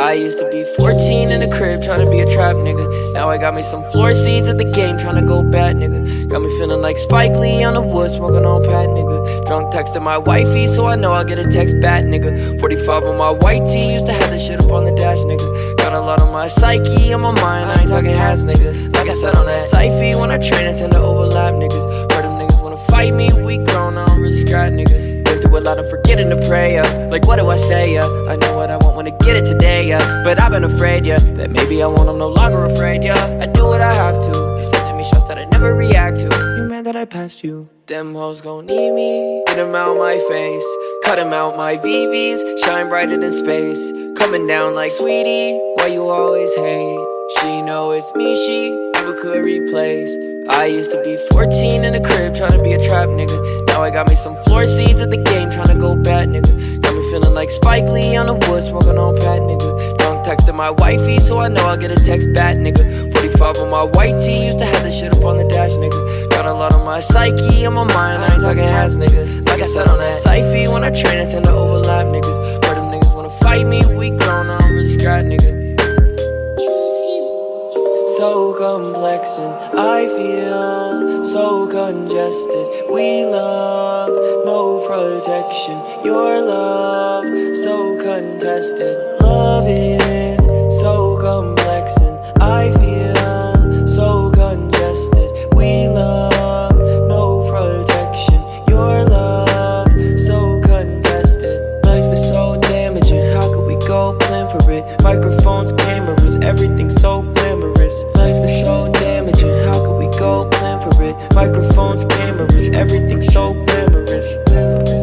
I used to be 14 in the crib trying to be a trap nigga. Now I got me some floor seats at the game trying to go bat nigga. Got me feeling like Spike Lee on the wood smoking on pat nigga. Drunk texting my wifey so I know I'll get a text back nigga. 45 on my white tee, used to have this shit up on the dash nigga. Got a lot on my psyche, on my mind, I ain't talking hats nigga. Like I said on that Syfy, when I train I tend to overlap niggas. Heard them niggas wanna fight me, we grown, I don't really scrap nigga. Do a lot of forgetting to pray, like what do I say, I know what I want when I get it today, but I've been afraid, that maybe I won't, I'm no longer afraid, I do what I have to. They sending me shots that I never react to. You mad that I passed you? Them hoes gon' need me. Get them out my face, cut them out my VVs. Shine brighter than space, coming down like sweetie. Why you always hate? She know it's me, she never could replace. I used to be 14 in the crib trying to be a trap nigga. Now I got me some floor seats at the game trying to go bat nigga. Got me feeling like Spike Lee on the wood smoking on pat nigga. Drunk texting my wifey so I know I'll get a text back nigga. 45 on my white tee, used to have this shit up on the dash nigga. Got a lot on my psyche, on my mind, I ain't talking hats nigga. Like I said on that Syfy, when I train I tend to overlap niggas. Heard them niggas wanna fight me, we grown, I don't really scrap nigga. So complex and I feel so congested. We love, no protection. Your love, so contested. Love is so complex and I feel so congested. We love, no protection. Your love, so contested. Life is so damaging, how could we go plan for it? Microphones, cameras, everything so glamorous. Life is so damaging, how could we go plan for it? Microphones, cameras, everything so glamorous.